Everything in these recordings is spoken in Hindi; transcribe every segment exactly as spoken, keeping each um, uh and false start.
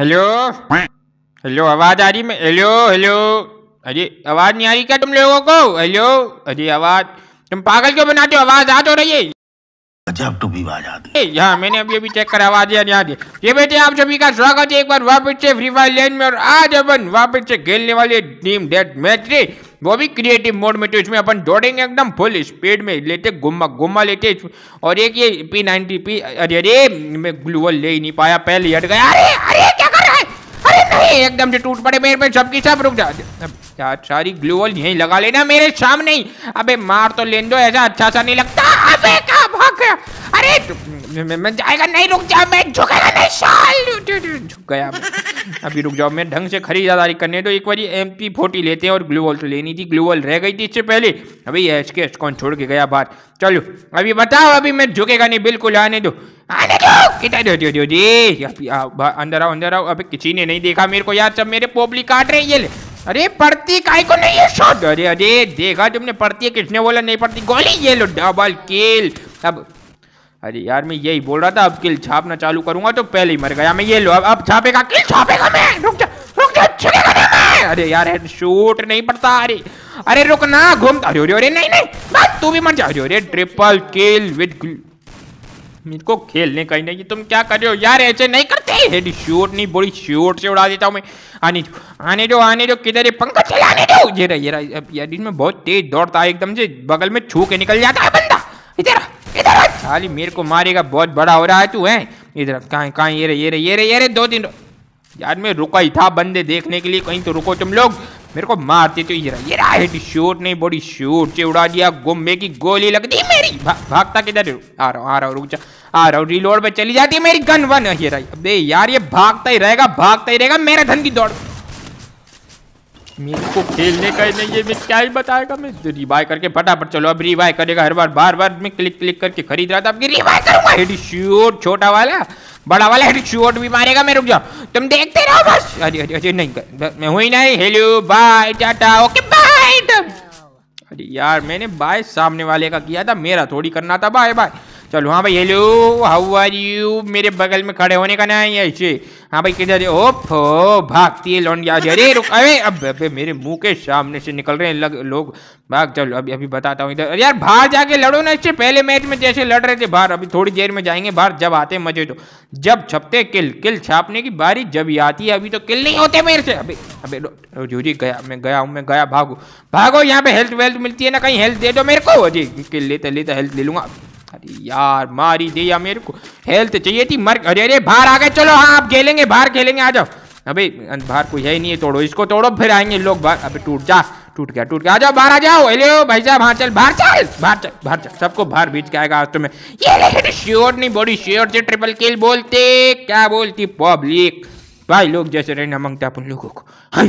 हेलो हेलो, आवाज आ रही है? हेलो हेलो, अरे आवाज नहीं आ रही क्या तुम लोगों को? हेलो, अरे आवाज, तुम पागल क्यों बनाते हो? आवाज आ तो रही है। गजब टू भी आवाज आती है। यहाँ मैंने अभी अभी चेक करा, आवाज आ रही है। ये बेटे आप सभी का स्वागत है एक बार वापस से फ्री फायर लैंड में। और आज अपन वापस से खेलने वाले टीम डेथ मैच रे, वो भी क्रिएटिव मोड में। तो इसमें अपन दौड़ेंगे एकदम फुल स्पीड में, लेते गुम्मा गुम्मा लेते। और एक ये पी नाइनटी पी, अरे अरे मैं ग्लूवल ले ही नहीं पाया, पहले हट गया। अरे अरे क्या कर रहा है? अरे नहीं, एकदम से टूट पड़े मेरे पे सबकी सब। रुक जा यार, सारी ग्लूवल यहीं लगा लेना मेरे सामने ही। अबे मार तो लेन दो, ऐसा अच्छा सा नहीं लगता। अबे कहाँ भाग गया? अरे मैं, मैं जाएगा नहीं, रुक जा, मैं झुकेगा नहीं साल। झुक गया अभी, रुक जाओ, मैं ढंग से खरीदारी करने। तो एक बार एम पी फोर्टी लेते हैं। और ग्लूवल तो लेनी थी, ग्लूवल रह गई थी इससे पहले। अभी एच के कौन छोड़ के गया बाहर। चलो अभी बताओ, अभी मैं झुकेगा नहीं बिल्कुल। आने दो आने दो, किधर दो दो दो जी। अंदर आओ अंदर आओ। अभी किसी ने नहीं देखा मेरे को यार, सब मेरे पोपली काट रहे हैं ये ले। अरे पड़ती काय को नहीं है शॉट? अरे अरे देखा तुमने, पड़ती है किसने बोला नहीं पड़ती? गोली, ये लो डबल किल। अब अरे यार मैं यही बोल रहा था, अब किल छापना चालू करूंगा तो पहले ही मर गया मैं। ये लो अब अब छापेगा, किल छापेगा मैं। रुक जा रुक जा, छुएगा नहीं मैं। अरे यार हेड शूट नहीं पड़ता। अरे अरे रुक ना, घूमता। अरे अरे नहीं नहीं बस तू भी मर जा। अरे ट्रिपल किल विद, मेरे को खेलने का ही नहीं। तुम क्या कर रहे हो यार? ऐसे नहीं करते। हेड शूट नहीं, बड़ी शूट से उड़ा देता हूँ मैं। आने दो आने दो आने दो, किधर है पंखा चलाने दो। ये रहा ये रहा। अब यार इसमें बहुत तेज दौड़ता है, एकदम से बगल में छू के निकल जाता है बंदा। इधर इधर साली, मेरे को मारेगा, बहुत बड़ा हो रहा है तू है। इधर कहाँ कहाँ, ये रहे ये रहे ये रहे ये रहे दो तीन। यार मैं रुका ही था बंदे देखने के लिए, कहीं तो रुको तुम लोग, मेरे को मारते तो। ये रहा ये रहा, हेड शूट नहीं, बड़ी शूट से उड़ा दिया। गुम्बे की गोली लग दी मेरी। भा, भागता किधर? आ रहा हूँ आ रहा हूँ, रुक जा, आ रहा हूँ। रिलोड पे चली जाती है मेरी गन वन। ये रहा। अबे यार ये भागता ही रहेगा भागता ही रहेगा, मेरे धन की दौड़। मेरे को खेलने का ही नहीं, ये मैं क्या ही बताएगा। मैं रिवाइव करके फटाफट, चलो अब रिवाइव करेगा हर बार, बार बार मैं क्लिक क्लिक करके खरीद रहा था। अब रिवाइव करूंगा। हेड शूट छोटा वाला, बड़ा वाला हेड शूट भी मारेगा। मैं रुक जाओ, तुम देखते रहो बस। अरे अरे अरे नहीं, मैं हुई नहीं। Hello bye tata okay bye. अरे यार मैंने बाय सामने वाले का किया था, मेरा थोड़ी करना था बाय बाय। चलो हाँ भाई, हेलो हाउ आर यू। मेरे बगल में खड़े होने का नहीं है ऐसे। हाँ भाई किधर? ओफ भागती है लौंडिया। अरे रुक, अरे अब अबे मेरे मुंह के सामने से निकल रहे हैं लग, लोग भाग। चलो अभी अभी बताता हूँ इधर। यार बाहर जाके लड़ो ना, इससे पहले मैच में जैसे लड़ रहे थे बाहर। अभी थोड़ी देर में जाएंगे बाहर, जब आते मजे। तो जब छपते किल, किल छापने की बारी जब ही आती है। अभी तो किल नहीं होते मेरे से। अभी अबे जूरी गया, मैं गया हूँ मैं गया। भागो भागो, यहाँ पे हेल्थ वेल्थ मिलती है ना, कहीं हेल्थ दे दो मेरे को। अजी किल लेते लेते हेल्थ ले लूंगा। अरे यार मार ही दिया मेरे को, हेल्थ चाहिए थी मर। अरे अरे बाहर आ गए, चलो हाँ आप खेलेंगे, बाहर खेलेंगे, आ जाओ। अबे बाहर कोई है ही नहीं है, तोड़ो इसको, तोड़ो फिर आएंगे लोग बाहर। अबे टूट जा, टूट गया टूट गया, आ जाओ बाहर आ जाओ। हेलो भाई साहब, हाँ चल बाहर चल बाहर चल बाहर चल, सबको बाहर बीच के आएगा आज तुम्हें। ये श्योर नहीं, बॉडी श्योर से ट्रिपल किल बोलते, क्या बोलती पब्लिक भाई, लोग जैसे रहना मांगते अपन लोगों को।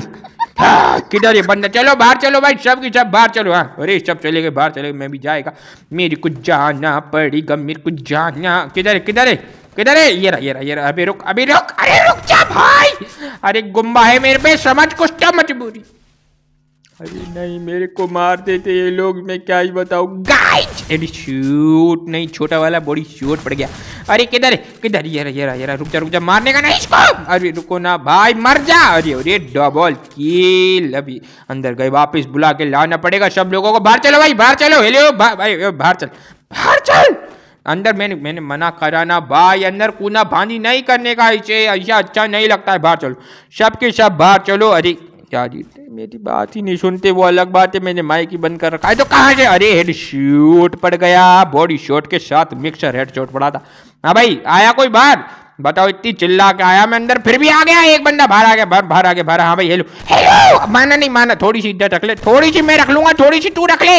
किधर ये बंदा? चलो बाहर चलो भाई, सब की सब बाहर चलो। हाँ अरे सब चले गए बाहर, चले मैं भी जाएगा, मेरे को जाना पड़ेगा, मेरे को जाना। किधर है किधर है किधर है? ये रहा ये रहा ये रहा। अभी रुक अभी रुक, अरे रुक जा भाई। अरे गुम्बा है मेरे पे, समझ कुछ तो मजबूरी। अरे नहीं मेरे को मार देते ये लोग, मैं क्या ही बताऊं गाइस। अरे शूट नहीं, छोटा वाला बॉडी शूट पड़ गया। अरे किधर है किधर? ये रहा ये रहा ये रहा। रुक जा रुक जा, मारने का नहीं इसको। अरे रुको ना भाई, मर जा। अरे अरे डबल किल। अभी अंदर गए, वापस बुला के लाना पड़ेगा सब लोगों को। बाहर चलो भाई बाहर चलो। हेलो भाई बाहर चल बाहर चल। अंदर मैंने मैंने मना करा ना भाई, अंदर कूना भानी नहीं करने का, इसे ऐसा अच्छा नहीं लगता है। बाहर चलो सबके सब बाहर चलो। अरे क्या जीते, मेरी बात ही नहीं सुनते, वो अलग बात है, मैंने माइक ही बंद कर रखा है। तो कहाँ से? अरे हेड शूट पड़ गया, बॉडी शॉट के साथ मिक्सर हेड शॉट पड़ा था। हाँ भाई आया कोई बाहर? बताओ, इतनी चिल्ला के आया मैं अंदर, फिर भी आ गया एक बंदा। बाहर आ गया बाहर बाहर आ गया बाहर। हाँ भाई हेलो हेलो, माना नहीं माना, थोड़ी सी इज्जत रख ले, थोड़ी सी मैं रख लूंगा, थोड़ी सी तू रख ले।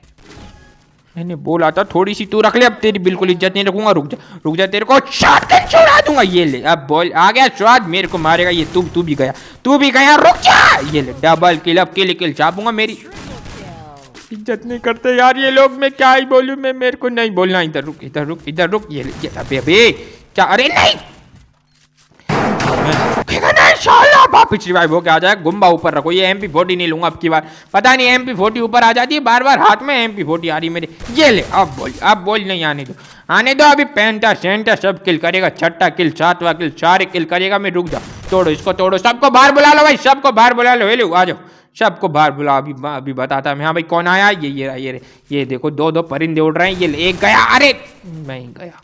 मैंने बोला था थोड़ी सी तू रख ले, अब तेरी बिल्कुल इज्जत नहीं रखूंगा। रुक जा रुक जा, तेरे को शॉटगन छुड़ा दूंगा। ये ले अब बोल, आ गया स्वाद, मेरे को मारेगा ये। तू तू भी गया तू भी गया, रुक जा। ये ले डबल किल, अब किल किल छापूंगा। मेरी इज्जत नहीं करते यार ये लोग, मैं क्या ही बोलूं, मैं मेरे को नहीं बोलना। इधर रुक इधर रुक इधर रुक। ये ले अबे अबे क्या? अरे नहीं नहीं साला वापस रिवाइव होके आ जाए। गुम्बा ऊपर रखो, ये एम पी फोर्टी नहीं लूंगा अब की बार। पता नहीं एम पी फोर्टी ऊपर आ जाती है बार बार, हाथ में एम पी फोर्टी आ रही मेरे। ये ले, अब बोल अब बोल नहीं आने दो, आने दो। अभी पेंटा सेंटा सब किल करेगा, छठा किल सातवां किल सारे किल करेगा। मैं रुक जा, तोड़ो इसको तोड़ो, सबको बाहर बुला लो भाई, सबको बाहर बुला लो। हेलो आ जाओ, सबको बाहर बुला। अभी अभी बताता मैं। हाँ भाई कौन आया? ये ये ये ये देखो दो दो परिंदे उड़ रहे हैं। ये एक गया, अरे मैं ही गया।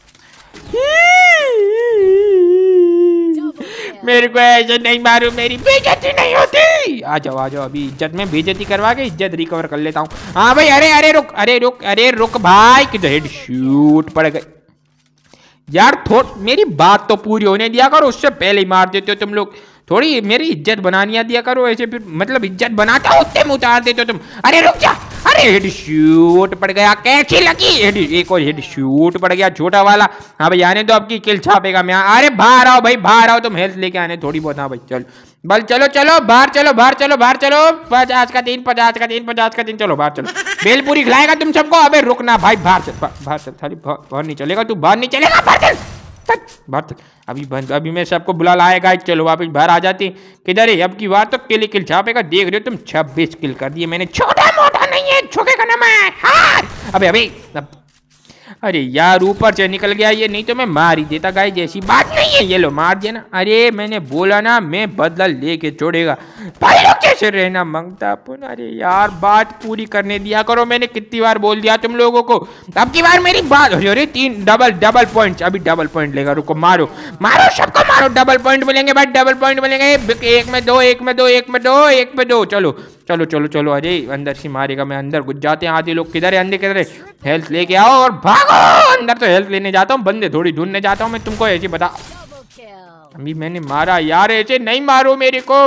मेरे को ऐसे नहीं मारो, मेरी बेइज्जती नहीं होती। आ जाओ आ जाओ, अभी इज्जत में बेइज्जती करवा के इज्जत रिकवर कर लेता हूँ। हाँ भाई, अरे अरे रुक, अरे रुक, अरे रुक भाई, किधर हेड शूट पड़ गए यार। थोड़ मेरी बात तो पूरी होने दिया करो, उससे पहले ही मार देते हो तुम लोग। थोड़ी मेरी इज्जत बनानी दिया करो ऐसे, फिर मतलब इज्जत बनाता हो उतने में उतार देते हो तुम। अरे रुक जा, अरे हेड शूट पड़ गया, कैसी लगी? हेड एक और हेड शूट पड़ गया छोटा वाला। हाँ भाई आने दो, अब की किल छापेगा मैं। अरे बाहर आओ भाई, बाहर आओ, तुम हेल्थ लेके आने थोड़ी बहुत। हाँ भाई चलो बल, चलो चलो बाहर चलो, बाहर चलो, बाहर चलो। पचास का तीन, पचास का तीन, पचास का तीन, चलो बाहर चलो। बेल पूरी खिलाएगा तुम सबको। अबे रुकना भाई, बाहर चल, बाहर चल, खाली बाहर नहीं चलेगा तू, बाहर नहीं चलेगा, बाहर चल बाहर चल। अभी बंद, अभी मैं सबको बुला लाएगा। चलो वापस बाहर आ जाती। किधर है अब की बार? तो किल किल छापेगा, देख रहे हो तुम। छब्बीस किल कर दिए मैंने, छोटा मोटा नहीं है, छोके का नाम है। हाँ अबे अबे अब, अरे यार ऊपर से निकल गया ये, नहीं तो मैं मार ही देता गाइस, जैसी बात नहीं है। ये लो मार दिया ना। अरे मैंने बोला ना मैं बदला लेके छोड़ेगा भाई, लोग कैसे रहना मांगता अपन। अरे यार बात पूरी करने दिया करो, मैंने कितनी बार बोल दिया तुम लोगों को। अब की बार मेरी बात। अरे तीन डबल डबल पॉइंट, अभी डबल पॉइंट लेगा, रुको मारो मारो सबको मारो, डबल पॉइंट मिलेंगे भाई, डबल पॉइंट मिलेंगे। एक में दो, एक में दो, एक में दो, एक में दो। चलो चलो चलो चलो। अरे अंदर से मारेगा, मैं अंदर घुस जाते हैं। आधे लोग किधर है? अंदर किधर है? हेल्थ लेके आओ और भागो अंदर। तो हेल्थ लेने जाता हूँ, बंदे थोड़ी ढूंढने जाता हूँ मैं, तुमको ऐसे बता। अभी मैंने मारा यार, ऐसे नहीं मारो मेरे को।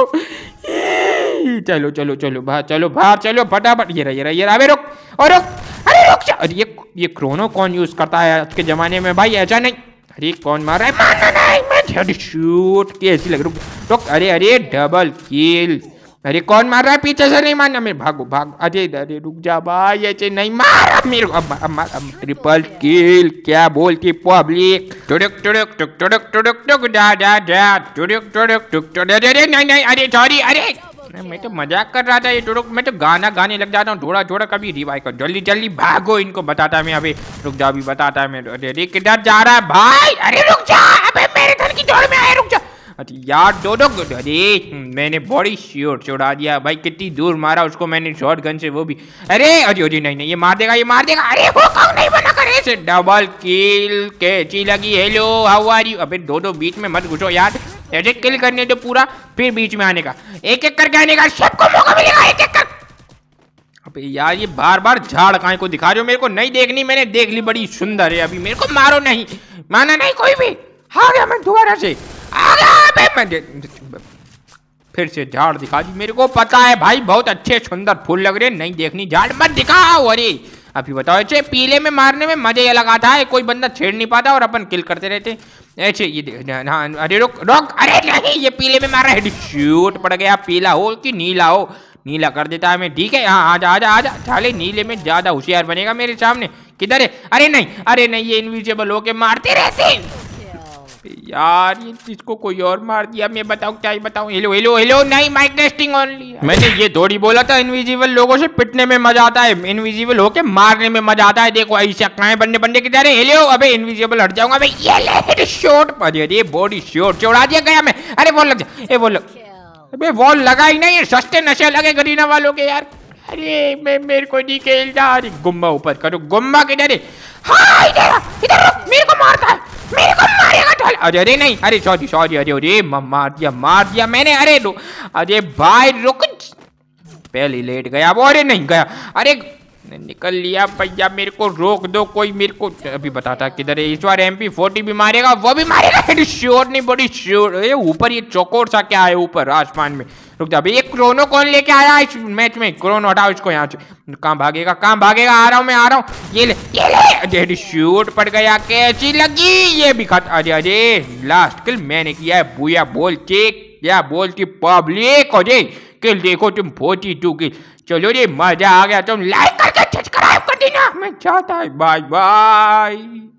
चलो चलो चलो बाहर चलो, बाहर चलो फटाफट। ये रहा ये रहा ये रहा। अबे रुक और रुक, अरे रुक जा। अरे ये ये क्रोनो कौन यूज करता है आज के जमाने में भाई? ऐसा नहीं। अरे कौन मार रहा है? मारना नहीं, मैं शूट कैसी लग। रुक रुक, अरे अरे डबल किल। अरे कौन मार रहा है? पीछे से नहीं मारना, मैं भागो भाग। अरे अरे रुक जा भाई, ऐसे नहीं मार मेरे को। अब अब अब ट्रिपल किल क्या बोलती पब्लिक। टुडुक टुडुक टुक टुडुक टुडुक टुक डा डा डा टुडुक टुडुक टुक टुक। अरे नहीं नहीं, अरे सॉरी, अरे मैं तो मजाक कर रहा था। ये टुडुक, मैं तो गाना गाने लग जाता हूँ थोड़ा थोड़ा। कभी रिवाइव कर, जल्दी जल्दी भागो, इनको बताता मैं। अभी रुक जा, अभी बताता है मैं। अरे किधर जा रहा है भाई? अरे रुक जा, अबे मेरे घर की दौड़ में आया, रुक जा। अच्छा यार दो दो। अरे मैंने बॉडी शॉट छोड़ा दिया भाई, कितनी दूर मारा उसको मैंने शॉर्ट गन से, वो भी। अरे अरे अरे नहीं नहीं, ये मार देगा, ये मार देगा। अरे वो कौन नहीं बना करे से। डबल किल कैसी लगी? Hello how are you? अबे दो दो बीच में मत घुसो यार, ऐसे किल करने दो पूरा, फिर बीच में आने का, एक एक करके आने का, सबको मौका मिलेगा एक एक कर। अबे यार ये बार बार झाड़ काय को दिखा रहे हो? मेरे को नहीं देखनी, मैंने देख ली, बड़ी सुंदर है। अभी मेरे को मारो नहीं, माना नहीं कोई भी। आ गया मैं दोबारा से, आ गया। फिर से झाड़ दिखा दी। मेरे को पता है भाई बहुत अच्छे सुंदर फूल लग रहे हैं, नहीं देखनी झाड़ मत दिखाओ। अरे अभी बताओ, ऐसे पीले में मारने में मजा अलग आता है, कोई बंदा छेड़ नहीं पाता और अपन किल करते रहते ऐसे। ये हाँ, अरे रुक रुक, अरे नहीं ये पीले में मार रहा है, शूट पड़ गया। पीला हो कि नीला हो? नीला कर देता है मैं, ठीक है। हाँ आजा आजा आजा, साले नीले में ज्यादा होशियार बनेगा मेरे सामने। किधर है? अरे नहीं अरे नहीं, ये इनविजिबल होके मारते रहते यार। ये इसको कोई और मार दिया, मैं बताऊं क्या ही बताऊं। हेलो हेलो हेलो, नहीं माइक टेस्टिंग ओनली। मैंने ये थोड़ी बोला था इनविजिबल लोगों से पिटने में मजा आता है, इनविजिबल होके मारने में मजा आता है। देखो ऐसा कहां बंदे बंदे किधर है? हेलो, अबे इनविजिबल हट जाऊंगा भाई। ये ले शॉट, अरे बॉडी शॉट चौड़ा दिया गया मैं। अरे वॉल लग जा, ए वॉल, अबे वॉल लगा ही नहीं, सस्ते नशे लगे गरीना वालों के यार। अरे मैं मेरे को नहीं खेल जा। अरे गुम्बा ऊपर करो, गुम्बा किधर है? हाँ इधर इधर, मेरे को मारता है, मेरे को मारेगा। अरे अरे नहीं, अरे सॉरी सॉरी, अरे अरे मार दिया मार दिया मैंने। अरे रुक, अरे भाई रुक, पहले लेट गया वो। अरे नहीं गया, अरे निकल लिया भैया, मेरे को रोक दो कोई। मेरे को अभी बताता किधर है। इस बार एम पी फोर्टी भी मारेगा, वो भी मारेगा। श्योर नहीं, बड़ी श्योर। ये ऊपर ये चौकोर सा क्या है ऊपर आसमान में? रुक जा, अभी ये क्रोनो कौन लेके आया इस मैच में? क्रोनो हटाओ इसको यहाँ से। कहाँ भागेगा, कहाँ भागेगा? आ रहा हूँ मैं, आ रहा हूँ। ये ले ये ले, अरे शूट पड़ गया, कैसी लगी? ये भी खत। अरे अरे लास्ट किल मैंने किया है, बुया बोल चेक क्या बोलती पब्लिक। अरे किल देखो तुम, फोर्टी टू किल। चलो रे मजा आ गया, तुम लाइक करके सब्सक्राइब कर देना। मैं चाहता है बाय बाय।